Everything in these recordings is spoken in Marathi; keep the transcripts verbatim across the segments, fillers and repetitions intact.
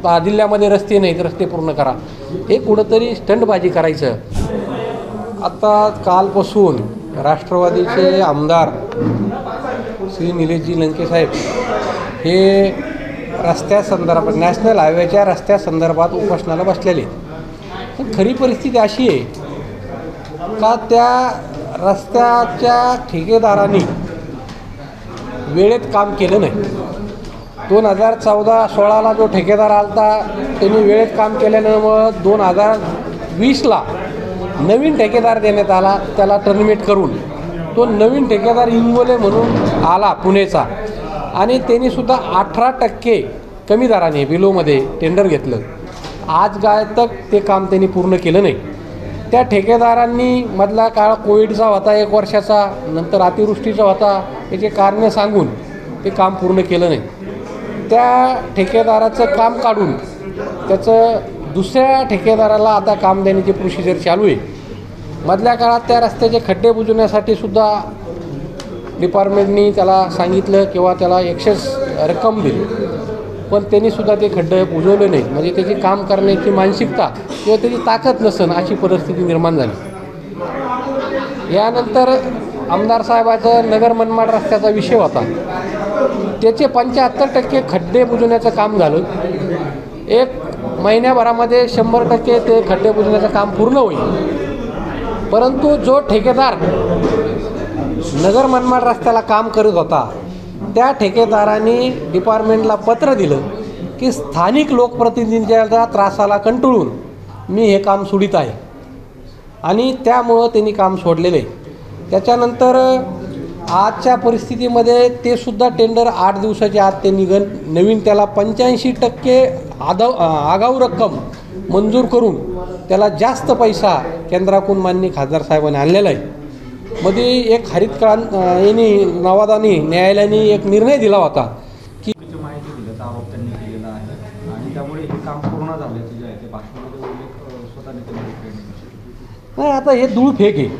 जिल्ह्यामध्ये रस्ते नाहीत, रस्ते पूर्ण करा, हे कुठंतरी स्टंटबाजी करायचं. आता कालपासून राष्ट्रवादीचे आमदार श्री निलेशजी लंके साहेब हे रस्त्यासंदर्भात नॅशनल हायवेच्या रस्त्यासंदर्भात उपोषणाला बसलेले. पण खरी परिस्थिती अशी आहे का त्या रस्त्याच्या ठेकेदारांनी वेळेत काम केलं नाही. दोन हजार चौदा सोळाला जो ठेकेदार आलता त्यांनी वेळेत काम केल्यामुळं दोन हजार वीसला नवीन ठेकेदार देण्यात आला, त्याला टर्मिनेट करून. तो नवीन ठेकेदार इंगोले म्हणून आला पुणेचा, आणि त्यांनीसुद्धा अठरा टक्के कमी दराने बिलोमध्ये टेंडर घेतलं. आज काय तक ते काम त्यांनी पूर्ण केलं नाही. त्या ठेकेदारांनी मधला काळ कोविडचा होता, एक वर्षाचा, नंतर अतिवृष्टीचा होता, याचे कारणे सांगून ते काम पूर्ण केलं नाही. त्या ठेकेदाराचं काम काढून त्याचं दुसऱ्या ठेकेदाराला आता काम देण्याची प्रोसिजर चालू आहे. मधल्या काळात त्या रस्त्याचे खड्डे बुजवण्यासाठी सुद्धा डिपार्टमेंटनी त्याला सांगितलं किंवा त्याला एक्सेस रक्कम दिली, पण त्यांनीसुद्धा ते खड्डे बुजवले नाहीत. म्हणजे त्याची काम करण्याची मानसिकता किंवा त्याची ताकद नसेल अशी परिस्थिती निर्माण झाली. यानंतर आमदार साहेबाचं नगर मनमाड रस्त्याचा विषय होता, त्याचे पंच्याहत्तर टक्के खड्डे बुजवण्याचं काम झालं. एक महिन्याभरामध्ये शंभर टक्के ते खड्डे बुजवण्याचं काम पूर्ण होईल. परंतु जो ठेकेदार नगर मनमाड रस्त्याला काम करत होता त्या ठेकेदारांनी डिपार्टमेंटला पत्र दिलं की स्थानिक लोकप्रतिनिधींच्या त्रासाला कंटाळून मी हे काम सोडित आहे, आणि त्यामुळं त्यांनी काम सोडलेलं आहे. त्याच्यानंतर आजच्या परिस्थितीमध्ये ते सुद्धा टेंडर आठ दिवसाच्या आत ते निघन नवीन त्याला पंच्याऐंशी टक्के आगाऊ आगाऊ रक्कम मंजूर करून त्याला जास्त पैसा केंद्राकडून माननीय खासदार साहेबांनी आणलेला आहे. मध्ये एक हरित क्रांत यांनी नवादानी न्यायालयाने एक निर्णय दिला होता की माहिती दिल्याचा आरोप त्यांनी केलेला आहे, आणि त्यामुळे हे काम पूर्ण झाल्याचं जे आहे ते भाषणामध्ये उल्लेख स्वतःने नाही. आता हे धूळ फेक आहे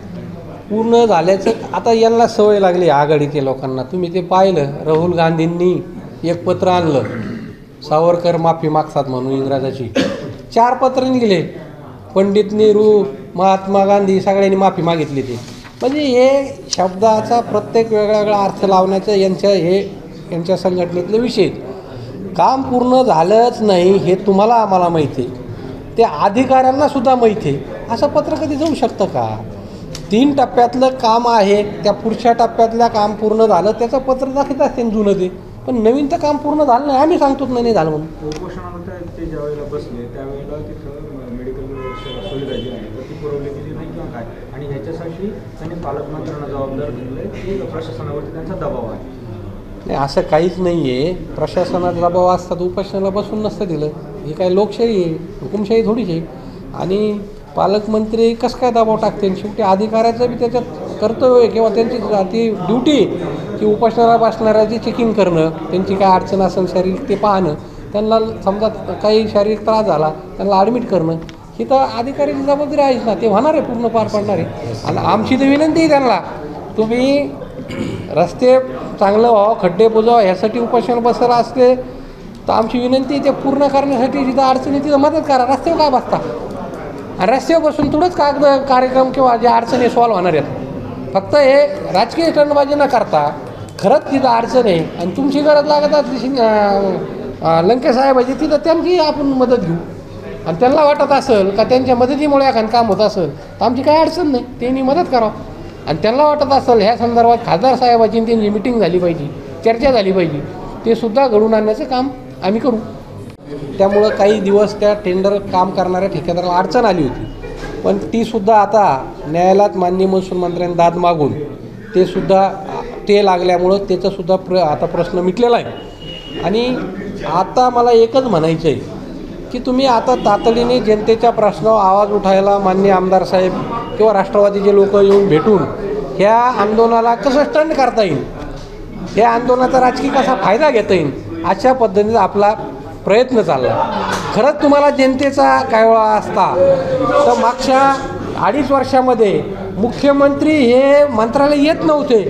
पूर्ण झाल्याचं. आता यांना सवय लागली आघाडीच्या लोकांना. तुम्ही ते पाहिलं, राहुल गांधींनी एक पत्र आणलं, सावरकर माफी मागतात म्हणून इंग्रजाची. चार पत्र निघले, पंडित नेहरू, महात्मा गांधी सगळ्यांनी माफी मागितली. ते म्हणजे हे शब्दाचा प्रत्येक वेगळा वेगळा अर्थ लावण्याचं यांच्या हे यांच्या संघटनेतले विषय. काम पूर्ण झालंच नाही हे तुम्हाला आम्हाला माहिती आहे, ते अधिकाऱ्यांनासुद्धा माहिती आहे. असं पत्र कधी जाऊ शकतं का? तीन टप्प्यातलं काम आहे, त्या पुढच्या टप्प्यातलं काम पूर्ण झालं त्याचं पत्र दाखवत असते जुनं ते, पण नवीन तर काम पूर्ण झालं नाही. आम्ही सांगतोच नाही झालं म्हणून. उपोषणाला ते ज्या वेळेला बसले त्यावेळेला तिथं मेडिकल सुविधा जी आहे तर ती पुरवली गेली नाही किंवा काय, आणि ह्याच्यासाठी त्यांनी पालकमंत्र्यांना जबाबदार दिलं की प्रशासनावरती त्यांचा दबाव आहे. नाही, असं काहीच नाही आहे. प्रशासनाचा दबाव असतात उपोषणाला बसून नसतं दिलं. हे काय लोकशाही आहे, हुकुमशाही थोडीच आहे. आणि पालकमंत्री कसं काय दबाव टाकते? शेवटी अधिकाऱ्याचं बी त्याच्यात कर्तव्य आहे किंवा त्यांची ती ड्युटी की उपोषणाला बसणाऱ्याची चेकिंग करणं, त्यांची काय अडचण असेल शारीरिक ते पाहणं, त्यांना समजा काही शारीरिक त्रास झाला त्यांना ॲडमिट करणं, ही तर अधिकाऱ्याची जबाबदारी आहेच ना. ते होणार आहे, पूर्ण पार पडणार आहे. आणि आमची तर विनंती आहे त्यांना, तुम्ही रस्ते चांगलं व्हावं, खड्डे बुजवा ह्यासाठी उपोषण बसला असले तर आमची विनंती ते पूर्ण करण्यासाठी जिथं अडचणी तिथं मदत करा. रस्त्यावर काय बसता? आणि रस्त्यावर बसून थोडंच कागद कार्यक्रम किंवा ज्या अडचणी सॉल्व्ह होणार आहेत. फक्त हे राजकीय स्टंटबाजी न करता खरंच तिथं अडचण आहे आणि तुमची गरज लागत असली लंके साहेबाची तिथं त्यांची आपण मदत घेऊ. आणि त्यांना वाटत असेल का त्यांच्या मदतीमुळे एखादं काम होत असेल तर आमची काही अडचण नाही, त्यांनी मदत करावं. आणि त्यांना वाटत असेल ह्या संदर्भात खासदार साहेबाची त्यांची मिटिंग झाली पाहिजे, चर्चा झाली पाहिजे, ते सुद्धा घडून आणण्याचं काम आम्ही करू. त्यामुळं काही दिवस त्या टेंडर काम करणाऱ्या ठेकेदाराला अडचण आली होती, पण तीसुद्धा आता न्यायालयात माननीय महसूल मंत्र्यांनी दाद मागून ते सुद्धा ते लागल्यामुळं त्याचंसुद्धा प्र आता प्रश्न मिटलेला आहे. आणि आता मला एकच म्हणायचं आहे की तुम्ही आता तातडीने जनतेच्या प्रश्नावर आवाज उठायला माननीय आमदार साहेब किंवा राष्ट्रवादीचे लोक येऊन भेटून ह्या आंदोलनाला कसं स्टंट करता येईल, ह्या आंदोलनाचा राजकीय कसा फायदा घेता येईल, अशा पद्धतीचा आपला प्रयत्न चालला. खरंच तुम्हाला जनतेचा कायवा असता तर मागच्या अडीच वर्षामध्ये मुख्यमंत्री हे मंत्रालय येत नव्हते,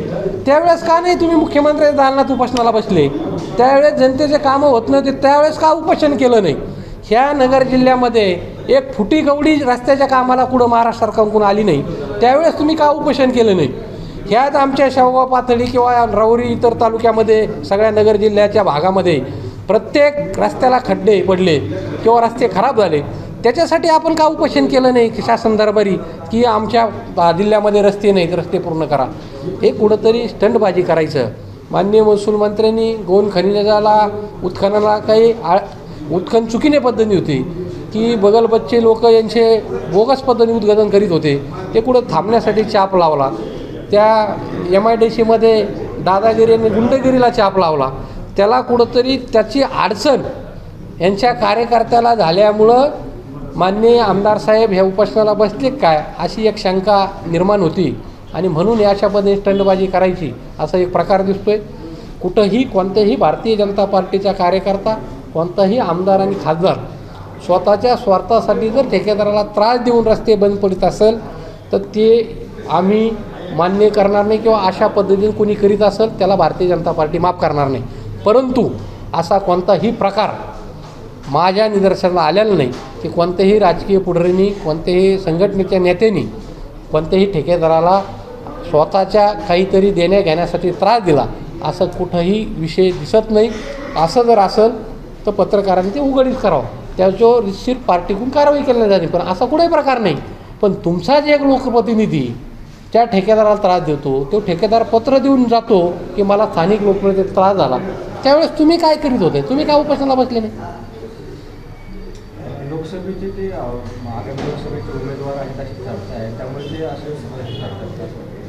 त्यावेळेस का नाही तुम्ही मुख्यमंत्री दालनात उपोषणाला बसले? त्यावेळेस जनतेचे कामं होत नव्हते, त्यावेळेस का उपोषण केलं नाही? ह्या नगर जिल्ह्यामध्ये एक फुटी गवडी रस्त्याच्या कामाला कुठं महाराष्ट्र सरकारकडून आली नाही, त्यावेळेस तुम्ही का उपोषण केलं नाही? ह्यात आमच्या शेवगाव पातळी किंवा राऊरी इतर तालुक्यामध्ये सगळ्या नगर जिल्ह्याच्या भागामध्ये प्रत्येक रस्त्याला खड्डे पडले किंवा रस्ते खराब झाले, त्याच्यासाठी आपण का उपोषण केलं नाही की शासन दरबारी की आमच्या जिल्ह्यामध्ये रस्ते नाहीत, रस्ते पूर्ण करा? हे कुठंतरी स्टंटबाजी करायचं. माननीय महसूल मंत्र्यांनी गोंड खनिजाला उत्खननाला काही आ उत्खनन चुकीने पद्धती होती की बगलबच्चे लोक यांचे बोगस पद्धतीने उद्घाटन करीत होते, ते कुठं थांबण्यासाठी चाप लावला. त्या एम आय डी सीमध्ये दादागिरी आणि गुंडगिरीला चाप लावला. त्याला कुठंतरी त्याची अडचण यांच्या कार्यकर्त्याला झाल्यामुळं माननीय आमदार साहेब ह्या उपोषणाला बसले काय अशी एक शंका निर्माण होती आणि म्हणून या अशा पद्धतीने स्टंटबाजी करायची असा एक प्रकार दिसतोय. कुठंही कोणत्याही भारतीय जनता पार्टीचा कार्यकर्ता, कोणताही आमदार आणि खासदार स्वतःच्या स्वार्थासाठी जर ठेकेदाराला त्रास देऊन रस्ते बंद पडत असेल तर ते आम्ही मान्य करणार नाही किंवा अशा पद्धतीने कोणी करीत असेल त्याला भारतीय जनता पार्टी माफ करणार नाही. परंतु असा कोणताही प्रकार माझ्या निदर्शनाला आलेला नाही की कोणत्याही राजकीय पुढाऱ्यांनी, कोणत्याही संघटनेच्या नेत्यांनी कोणत्याही ठेकेदाराला स्वतःच्या काहीतरी देण्या घेण्यासाठी त्रास दिला असं कुठंही विषय दिसत नाही. असं जर असेल तर पत्रकारांनी ते उघडीच करावं, त्याच्यावर निश्चित पार्टीकडून कारवाई केली जाते. पण असा कुठेही प्रकार नाही. पण तुमचा जे एक लोकप्रतिनिधी त्या ठेकेदाराला त्रास देतो, तो ठेकेदार पत्र देऊन जातो की मला स्थानिक लोकप्रतिनिधीचा त्रास झाला, त्यावेळेस तुम्ही काय करीत होते? तुम्ही काय उपोषणाला बसले नाही? लोकसभेचे ते आगामी लोकसभेचे उमेदवार आहेत अशी चर्चा आहे, त्यामुळे ते असे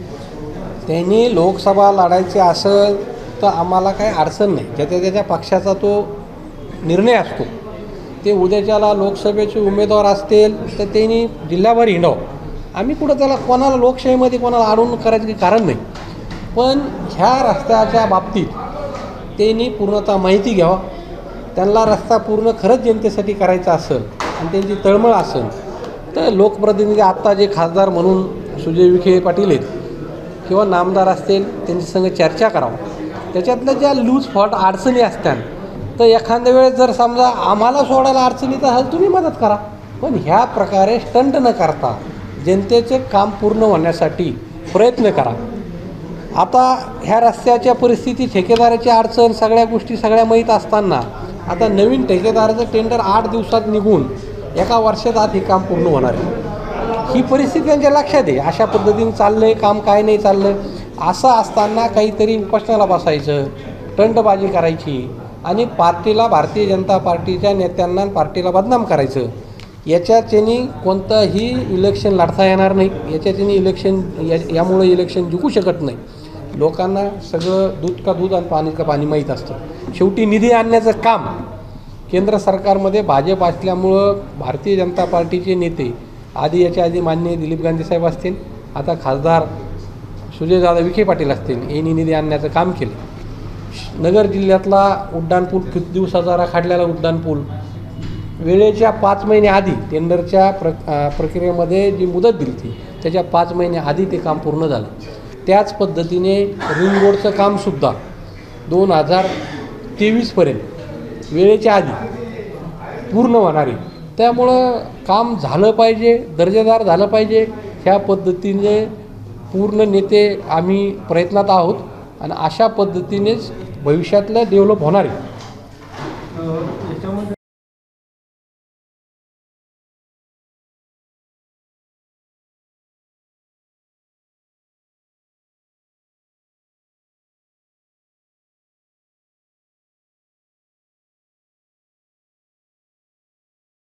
त्यांनी लोकसभा लढायची असेल तर आम्हाला काही अडचण नाही. ज्याच्या त्याच्या पक्षाचा तो निर्णय असतो. ते उद्याच्याला लोकसभेचे उमेदवार असतील तर त्यांनी जिल्हाभर हिंडावं. आम्ही कुठं त्याला कोणाला लोकशाहीमध्ये कोणाला अडवणूक करायचं काही कारण नाही. पण ह्या रस्त्याच्या बाबतीत त्यांनी पूर्णतः माहिती घ्यावा. त्यांना रस्ता पूर्ण खरंच जनतेसाठी करायचा असेल आणि त्यांची तळमळ असेल तर लोकप्रतिनिधी आत्ता जे खासदार म्हणून सुजय विखे पाटील आहेत किंवा नामदार असतील त्यांच्या संग चर्चा करावं. त्याच्यातल्या ज्या लूज फॉल्ट अडचणी असतात तर एखाद्या वेळेस जर समजा आम्हाला सोडायला अडचणीत असेल तुम्ही मदत करा. पण ह्या प्रकारे स्टंट न करता जनतेचे काम पूर्ण होण्यासाठी प्रयत्न करा. आता ह्या रस्त्याच्या परिस्थिती, ठेकेदाराची अडचण, सगळ्या गोष्टी सगळ्या माहीत असताना आता नवीन ठेकेदाराचं टेंडर आठ दिवसात निघून एका वर्षात आत हे काम पूर्ण होणार आहे. ही परिस्थिती त्यांच्या लक्षात आहे. अशा पद्धतीने चाललं आहे काम, काय नाही चाललं. असं असताना काहीतरी उपोषणाला बसायचं, स्टंटबाजी करायची आणि पार्टीला, भारतीय जनता पार्टीच्या नेत्यांना पार्टीला बदनाम करायचं. याच्यात त्यांनी कोणतंही इलेक्शन लढता येणार नाही. याच्यात त्यांनी इलेक्शन या यामुळे इलेक्शन जिंकू शकत नाही. लोकांना सगळं दूध का दूध आणि पाणी का पाणी माहीत असतं. शेवटी निधी आणण्याचं काम केंद्र सरकारमध्ये भाजप असल्यामुळं भारतीय जनता पार्टीचे नेते आधी याच्या आधी माननीय दिलीप गांधी साहेब असतील, आता खासदार सुजयदादा विखे पाटील असतील, यांनी निधी आणण्याचं काम केलं. नगर जिल्ह्यातला उड्डाणपूल किती दिवसाचा राखाडलेला उड्डाणपूल वेळेच्या पाच महिने आधी टेंडरच्या प्र प्रक्रियेमध्ये जी मुदत दिली होती त्याच्या पाच महिने आधी ते काम पूर्ण झालं. त्याच पद्धतीने रिंग रोडचं कामसुद्धा दोन हजार तेवीसपर्यंत वेळेच्या आधी पूर्ण होणार आहे. त्यामुळं काम झालं पाहिजे, दर्जेदार झालं पाहिजे. ह्या पद्धतीने पूर्ण नेते आम्ही प्रयत्नात आहोत आणि अशा पद्धतीनेच भविष्यातलं डेव्हलप होणार आहे.